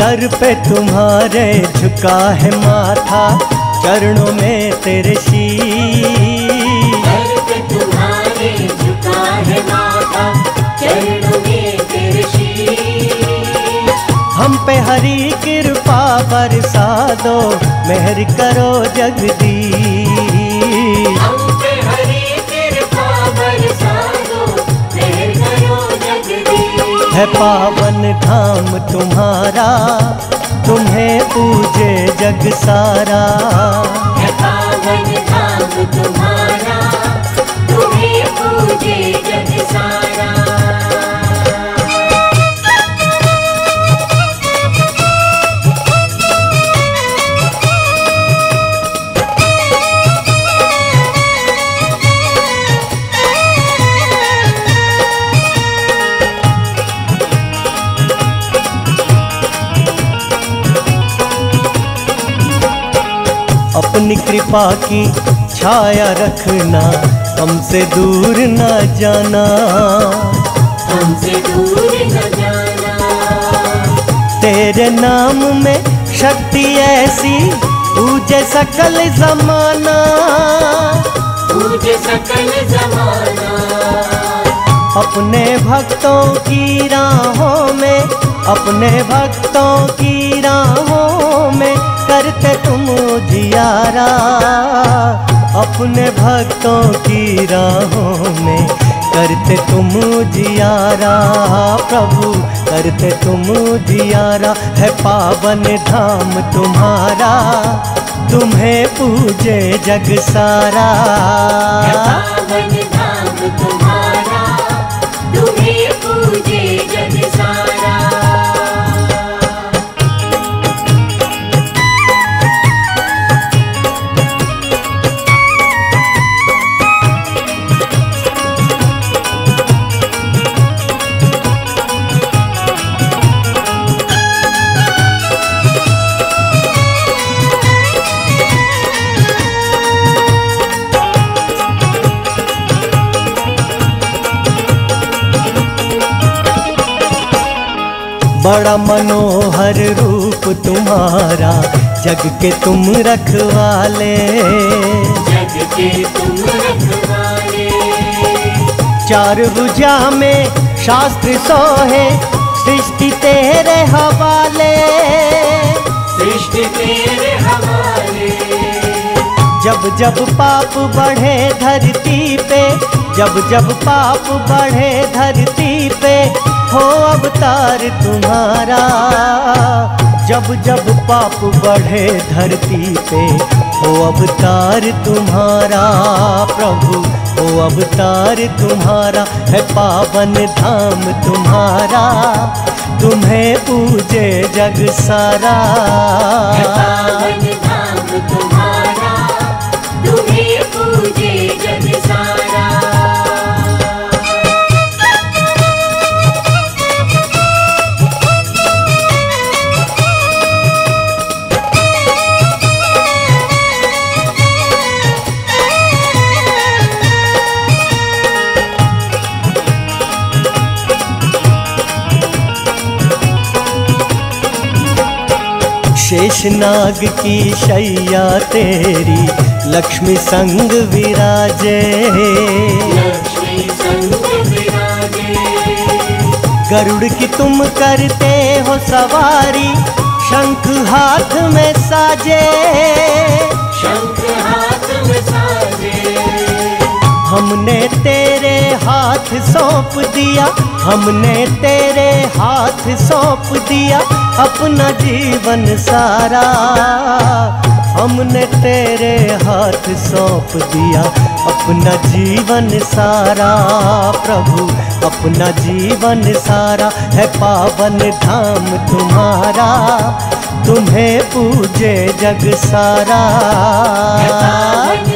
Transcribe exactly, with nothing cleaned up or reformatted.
दर पे तुम्हारे झुका है माथा, चरणों में तेरे शीश। दर पे तुम्हारे झुका है माथा, चरणों में तेरे शीश। हम पे हरी कृपा बरसा दो, मेहर करो जगदीश। हम पे हरी कृपा बरसा दो, मेहर करो जगदीश। है पावन धाम तुम्हारा, तुम्हें पूजे जग सारा। है पावन धाम तुम्हारा, तुम्हें पूजे जग सारा। अपनी कृपा की छाया रखना, हमसे दूर न जाना। हमसे दूर न जाना। तेरे नाम में शक्ति ऐसी, पूजे सकल जमाना। पूजे सकल जमाना। अपने भक्तों की राहों में, अपने भक्तों की राहों में करते तुम जियारा। अपने भक्तों की राहों में करते तुम जियारा। प्रभु करते तुम जियारा। है पावन धाम तुम्हारा, तुम्हें पूजे जग सारा। है पावन धाम तुम्हारा, तुम्हें पूजे जग सारा। बड़ा मनोहर रूप तुम्हारा, जग के तुम रखवाले। जग के तुम रखवाले। चार भुजा में शास्त्र सोहे, सृष्टि तेरे हवाले। सृष्टि तेरे हवाले। जब जब पाप बढ़े धरती पे, जब जब पाप बढ़े धरती पे, हो अवतार तुम्हारा। जब जब पाप बढ़े धरती पे, हो अवतार तुम्हारा। प्रभु हो अवतार तुम्हारा। है पावन धाम तुम्हारा, तुम्हें पूजे जग सारा। है पावन धाम तुम्हारा, तुम्हें पूजे जग सारा। शेषनाग की शैया तेरी, लक्ष्मी संग विराजे। लक्ष्मी संग विराजे। गरुड़ की तुम करते हो सवारी, शंख हाथ में साजे। शंख हाथ में साजे। हमने तेरे हाथ सौंप दिया, हमने तेरे हाथ सौंप दिया अपना जीवन सारा। हमने तेरे हाथ सौंप दिया अपना जीवन सारा। प्रभु अपना जीवन सारा। है पावन धाम तुम्हारा, तुम्हें पूजे जग सारा। है पावन